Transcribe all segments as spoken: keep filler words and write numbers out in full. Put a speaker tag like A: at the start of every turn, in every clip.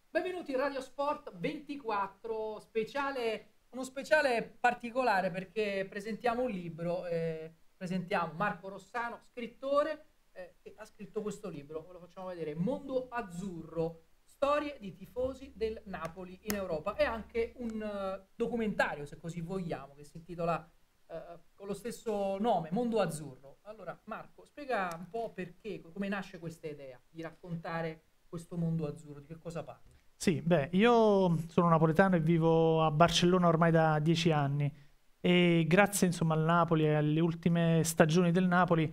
A: Benvenuti in Radio Sport ventiquattro, speciale, uno speciale particolare perché presentiamo un libro, eh, presentiamo Marco Rossano, scrittore, eh, che ha scritto questo libro, ve lo facciamo vedere, Mondo Azzurro, storie di tifosi del Napoli in Europa, e anche un uh, documentario, se così vogliamo, che si intitola uh, con lo stesso nome, Mondo Azzurro. Allora Marco, spiega un po' perché, come nasce questa idea di raccontare questo mondo azzurro, di che cosa parla?
B: Sì, beh, io sono napoletano e vivo a Barcellona ormai da dieci anni e grazie insomma al Napoli e alle ultime stagioni del Napoli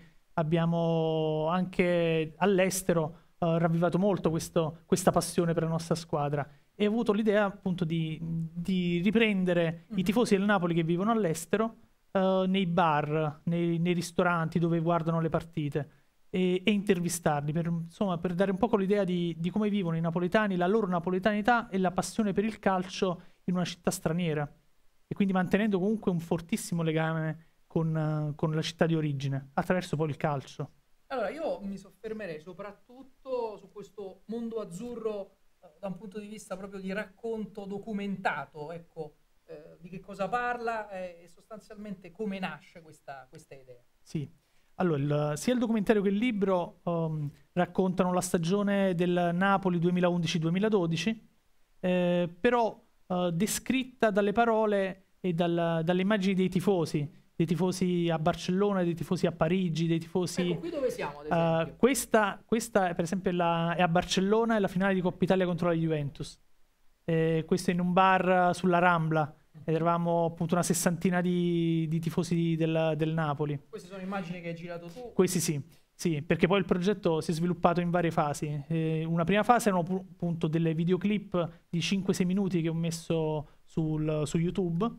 B: abbiamo anche all'estero eh, ravvivato molto questo- questa passione per la nostra squadra e ho avuto l'idea appunto di, di riprendere i
A: Mhm.
B: tifosi del Napoli che vivono all'estero eh, nei bar, nei, nei ristoranti dove guardano le partite e, e intervistarli per, insomma, per dare un po' l'idea di, di come vivono i napoletani, la loro napoletanità e la passione per il calcio in una città straniera e quindi mantenendo comunque un fortissimo legame con, eh, con la città di origine attraverso poi il calcio.
A: Allora, io mi soffermerei soprattutto su questo mondo azzurro eh, da un punto di vista proprio di racconto documentato, ecco, eh, di che cosa parla eh, e sostanzialmente come nasce questa, questa idea.
B: Sì. Allora, il- sia il documentario che il libro um, raccontano la stagione del Napoli duemilaundici-duemiladodici, eh, però eh, descritta dalle parole e dal- dalle immagini dei tifosi, dei tifosi a Barcellona, dei tifosi a Parigi, dei tifosi...
A: Ecco, qui dove siamo, ad
B: eh,
A: esempio?
B: questa, questa, per esempio, è, la- è a Barcellona, è la finale di Coppa Italia contro la Juventus. Eh, questo in un bar sulla Rambla, ed
A: Mhm.
B: eravamo appunto una sessantina di, di tifosi del del Napoli.
A: Queste sono immagini che hai girato tu.
B: Questi sì, sì, perché poi il progetto si è sviluppato in varie fasi. Eh, una prima fase erano pu- appunto delle videoclip di cinque sei minuti che ho messo sul- su YouTube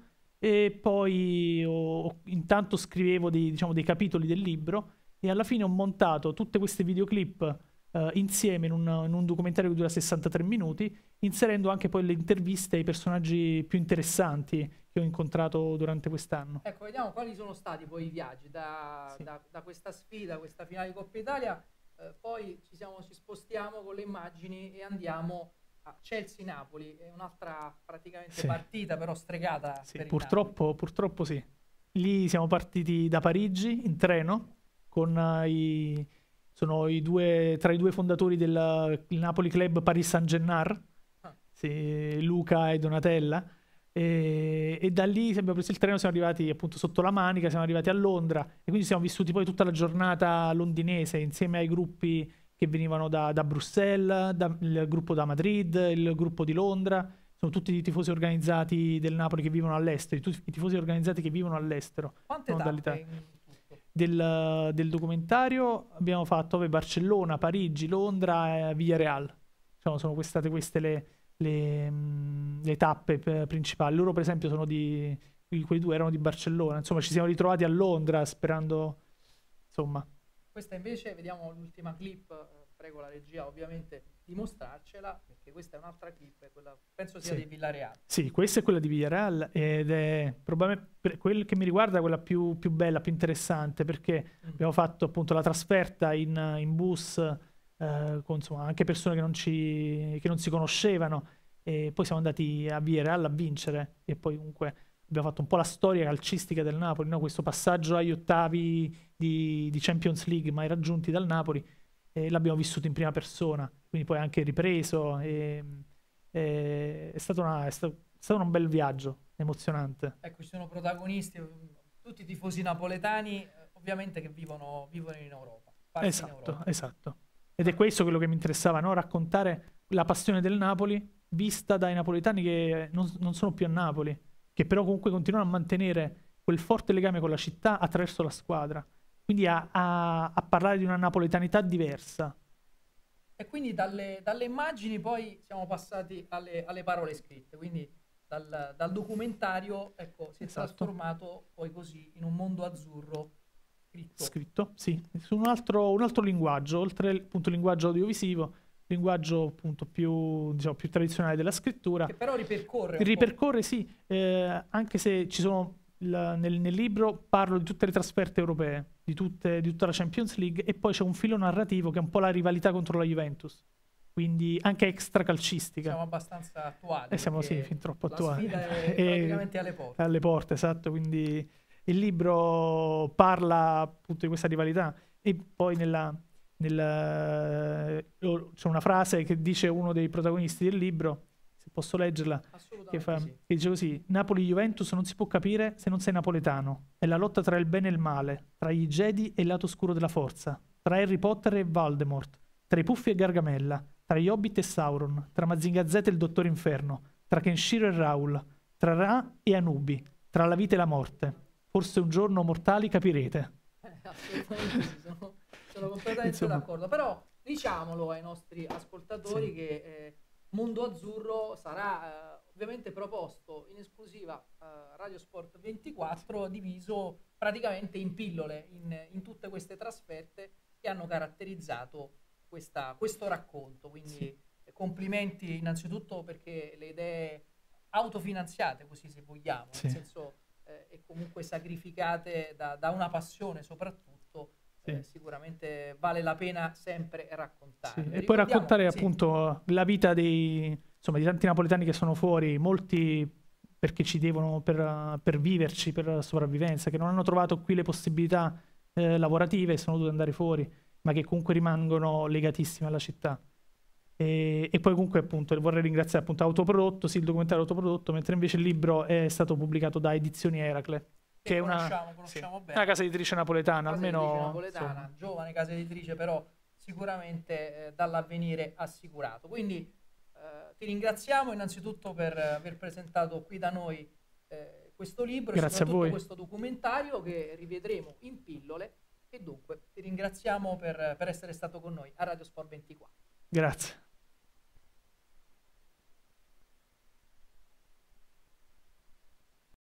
B: e poi ho- ho- intanto scrivevo dei, diciamo, dei capitoli del libro e alla fine ho montato tutte queste videoclip eh, insieme in un, in un documentario che dura sessantatré minuti, inserendo anche poi le interviste ai personaggi più interessanti che ho incontrato durante quest'anno.
A: Ecco, vediamo quali sono stati poi i viaggi da,
B: Sì.
A: da- da questa sfida, questa finale di Coppa Italia. Eh, poi ci, siamo- ci spostiamo con le immagini e andiamo a Chelsea-Napoli, è un'altra praticamente
B: Sì.
A: partita però stregata
B: Sì,
A: per il
B: purtroppo, purtroppo sì. Lì siamo partiti da Parigi in treno con eh, i, sono i due, tra i due fondatori del il Napoli Club Paris Saint-Germain,
A: Napoli.
B: sì, Luca e Donatella. E, e da lì abbiamo preso il treno, siamo arrivati appunto sotto la Manica, siamo arrivati a Londra e quindi siamo vissuti poi tutta la giornata londinese insieme ai gruppi che venivano da, da Bruxelles, da- il gruppo da Madrid, il gruppo di Londra. Sono tutti i tifosi organizzati del Napoli che vivono all'estero, i, tu- i tifosi organizzati che vivono all'estero,
A: Quante
B: non
A: tappe
B: dall'Italia.
A: in tutto?
B: Del, del documentario abbiamo fatto vabbè, Barcellona, Parigi, Londra e Villarreal. Diciamo, sono state queste le, le, mh, le tappe p- principali. Loro, per esempio, sono di. Quei due erano di Barcellona. Insomma, ci siamo ritrovati a Londra sperando. Insomma,
A: Questa invece, vediamo l'ultima clip, eh, prego la regia ovviamente di mostrarcela, perché questa è un'altra clip, è quella, penso sia
B: sì.
A: di Villarreal.
B: Sì, questa è quella di Villarreal ed è probabilmente per quel che mi riguarda quella più, più bella, più interessante perché
A: Mm.
B: abbiamo fatto appunto la trasferta in, in bus eh, con insomma, anche persone che non, ci, che non si conoscevano e poi siamo andati a Villarreal a vincere e poi comunque abbiamo fatto un po' la storia calcistica del Napoli, no? Questo passaggio agli ottavi di, di Champions League mai raggiunti dal Napoli e l'abbiamo vissuto in prima persona, quindi poi anche ripreso e, e è stato, una- è sta- è stato un bel viaggio, emozionante.
A: Ecco, ci sono protagonisti, eh, tutti i tifosi napoletani, eh, ovviamente che vivono, vivono in Europa, sparsi in
B: Esatto,
A: Europa.
B: esatto. Ed è questo quello che mi interessava, no? Raccontare la passione del Napoli vista dai napoletani che non, non sono più a Napoli, che però comunque continuano a mantenere quel forte legame con la città attraverso la squadra. Quindi a, a- a parlare di una napoletanità diversa.
A: E quindi dalle, dalle immagini poi siamo passati alle, alle parole scritte, quindi dal, dal documentario, ecco, si è
B: Esatto.
A: trasformato poi così in un mondo azzurro scritto.
B: Scritto, sì, su un altro, un altro linguaggio, oltre appunto il linguaggio audiovisivo, linguaggio appunto più, diciamo, più tradizionale della scrittura.
A: Che però ripercorre un po'.
B: Ripercorre, sì, eh, anche se ci sono la- nel, nel libro parlo di tutte le trasferte europee, di, tutte- di tutta la Champions League, e poi c'è un filo narrativo che è un po' la rivalità contro la Juventus. quindi anche extra calcistica.
A: Siamo abbastanza attuali.
B: E siamo sì, fin troppo
A: la
B: attuali.
A: La sfida è
B: e,
A: praticamente alle porte.
B: Alle porte, esatto, quindi il libro parla appunto di questa rivalità e poi nella, nella, c'è una frase che dice uno dei protagonisti del libro, se posso leggerla, che, fa,
A: sì.
B: che dice così: Napoli-Juventus non si può capire se non sei napoletano, è la lotta tra il bene e il male, tra gli Jedi e il lato oscuro della forza, tra Harry Potter e Voldemort, tra i Puffi e Gargamella, tra gli Hobbit e Sauron, tra Mazinga Z e il Dottor Inferno, tra Kenshiro e Raul, tra Ra e Anubi, tra la vita e la morte. Forse un giorno, mortali, capirete.
A: Eh, assolutamente sì, sono, sono completamente
B: Insomma.
A: d'accordo. Però diciamolo ai nostri ascoltatori, sì, che eh, Mondo Azzurro sarà eh, ovviamente proposto in esclusiva a eh, Radio Sport ventiquattro, diviso praticamente in pillole, in, in tutte queste trasferte che hanno caratterizzato questa, questo racconto. Quindi sì, complimenti innanzitutto perché le idee autofinanziate, così se vogliamo, sì, nel senso eh, e comunque sacrificate da, da una passione soprattutto, sì, eh, sicuramente vale la pena sempre raccontare.
B: Sì. E poi raccontare, sì, appunto la vita dei, insomma, di tanti napoletani che sono fuori, molti perché ci devono per, per viverci, per sopravvivenza, che non hanno trovato qui le possibilità eh, lavorative e sono dovuti andare fuori, ma che comunque rimangono legatissimi alla città. E, e poi comunque appunto vorrei ringraziare appunto Autoprodotto, sì, il documentario Autoprodotto, mentre invece il libro è stato pubblicato da Edizioni Eracle, che, che è una,
A: conosciamo, conosciamo
B: sì,
A: bene,
B: una casa editrice napoletana, casa
A: almeno
B: editrice
A: napoletana, insomma, giovane casa editrice, però sicuramente eh, dall'avvenire assicurato. Quindi eh, ti ringraziamo innanzitutto per aver presentato qui da noi eh, questo libro,
B: grazie,
A: e soprattutto
B: a voi,
A: questo documentario che rivedremo in pillole, e dunque ti ringraziamo per, per essere stato con noi a Radio Sport ventiquattro.
B: Grazie.